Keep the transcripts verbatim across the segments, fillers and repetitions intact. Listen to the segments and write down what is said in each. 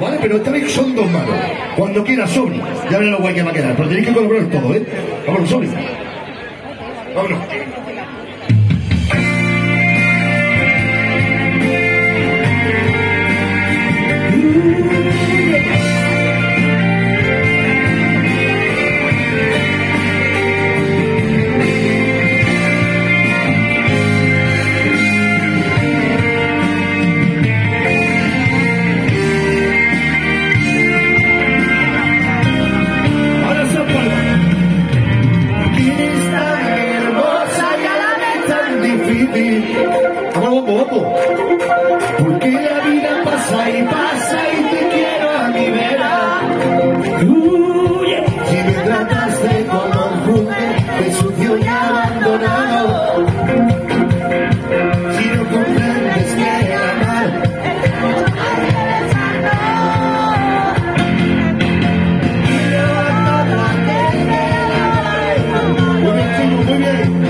¿Vale? Pero esta vez son dos manos. Cuando quiera, Sony. Ya veré lo guay que va a quedar. Pero tenéis que colaborar todo, ¿eh? Vámonos, Sony. Vámonos. Vamos, vamos, vamos. Porque la vida pasa y pasa y te quiero a mi vera. Uh, yeah. Si me trataste como un juguete sucio y abandonado, si no comprendes que amar muy bien, muy bien.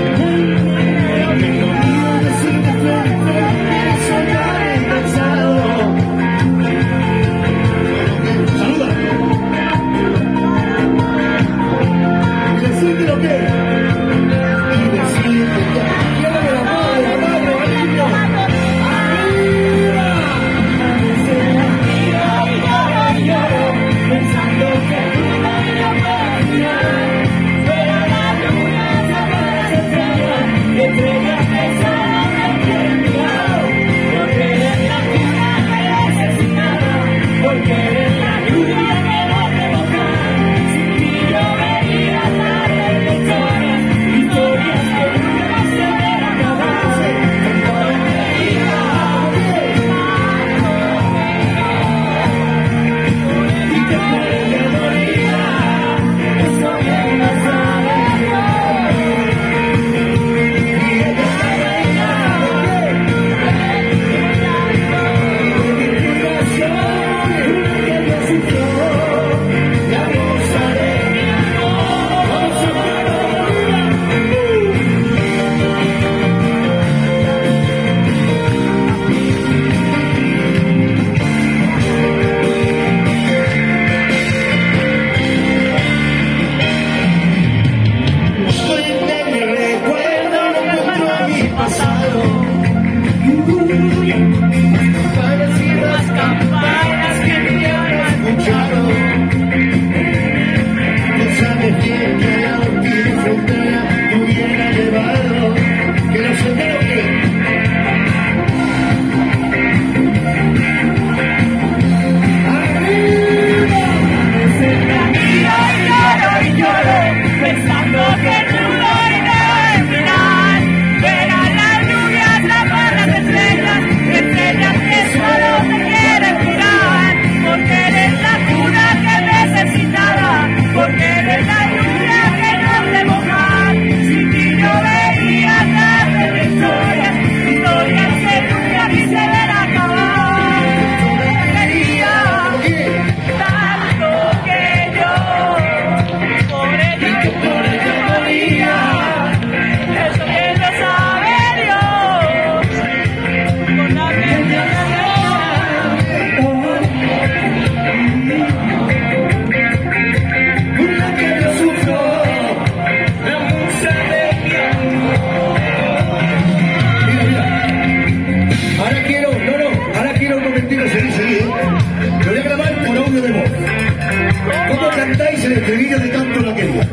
cantáis el estribillo de Tanto la quería.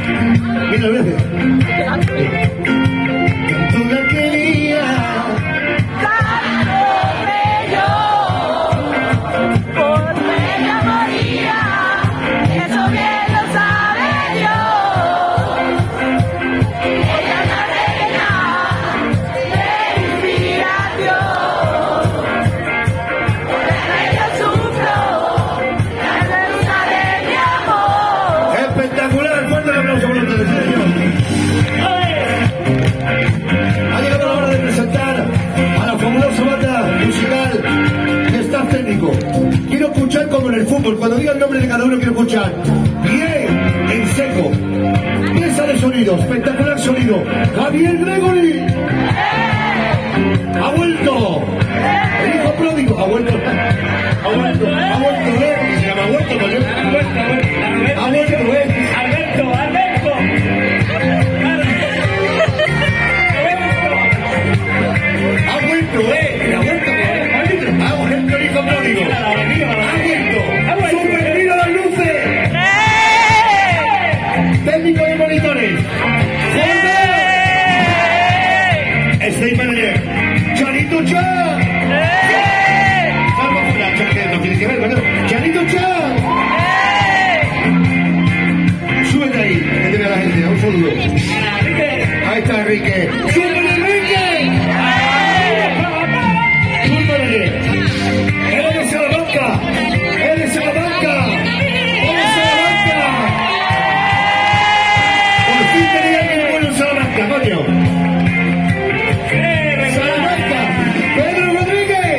Mira, veces. Tanto la quería. Tanto bello. Por ella moría. Eso bien lo sabe Dios. Ella es la reina de inspiración. Por ella yo sufro. Espectacular, fuerte el aplauso por ustedes, señor. Ha llegado la hora de presentar a la fabulosa banda musical de staff técnico. Quiero escuchar como en el fútbol, cuando diga el nombre de cada uno quiero escuchar bien en seco. Pieza de sonido, espectacular sonido. Javier Gregory. Ha vuelto. El hijo pródigo. Ha vuelto. Ha vuelto. Ha vuelto. ¡Chanito Chan! Súbete ahí, que te vea la gente, un saludo. Ahí está Enrique. ¡Súbete, Enrique! ¡Súbete! ¡Eres de Salamanca! ¡Eres de Salamanca! ¡Eres de Salamanca! Por fin tenía que ir bueno en Salamanca, coño. ¡Salamanca! ¡Pedro Rodríguez!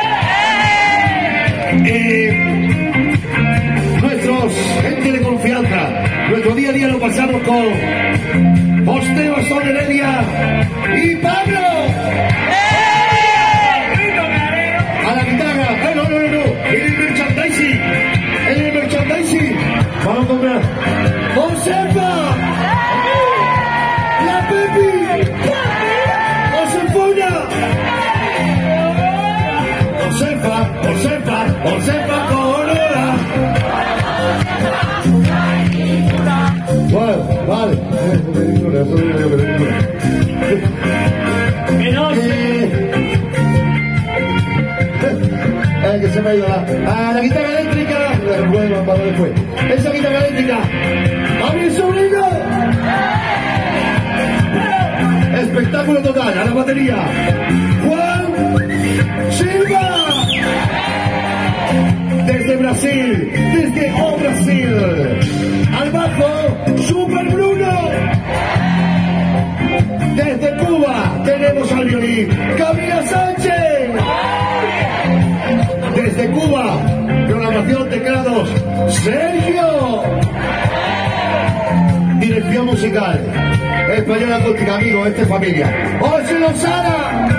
Eh, nuestros gente de confianza, nuestro día a día lo pasamos con José Bastón Heredia y Pablo. A la guitarra, eh, no, no, no, no, en el merchandising, en el merchandising, vamos a comprar Josefa, la Pepi, Josefona, Josefa, Josefa, Josefa Corona. Bueno, vale. Menos. Eh, eh, que se me ha ido la, a la guitarra eléctrica. Bueno, para después. Esa guitarra eléctrica. ¡A mi sobrino! Espectáculo total. A la batería. Juan Silva. Desde Brasil, desde O Brasil, al bajo, Super Bruno. Desde Cuba tenemos al violín, Camila Sánchez. Desde Cuba, programación teclados, Sergio. Dirección musical, Española Acústica, amigo, esta es familia. José Lozana.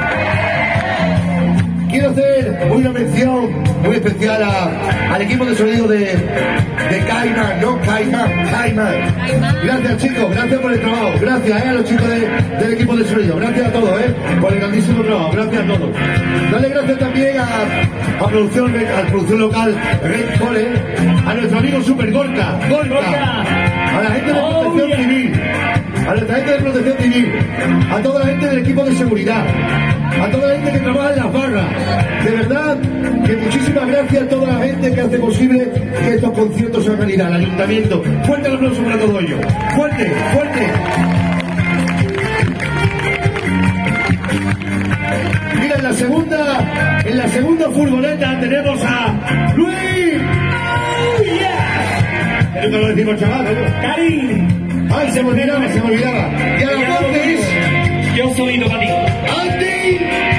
Quiero hacer una mención muy especial a, al equipo de sonido de, de Caima, no Caima, Caima. Gracias chicos, gracias por el trabajo, gracias eh, a los chicos de, del equipo de sonido, gracias a todos eh, por el grandísimo trabajo, gracias a todos. Dale gracias también a, a producción, a producción local Red Cole, a nuestro amigo Super Gorka, Gorka, a la gente de Protección Civil, a nuestra gente de Protección Civil, a toda la gente del equipo de seguridad, a toda la gente que trabaja en las barras. De verdad que muchísimas gracias a toda la gente que hace posible que estos conciertos sean realidad, al ayuntamiento. Fuerte el aplauso para todo ello. Fuerte, fuerte. Mira, en la segunda, en la segunda furgoneta tenemos a Luis. Oh, yeah. Eso lo decimos, chaval, ¿no? Karim. Ay, se me olvidaba, se me olvidaba. Y a las voces, Yo soy para ti. Andy.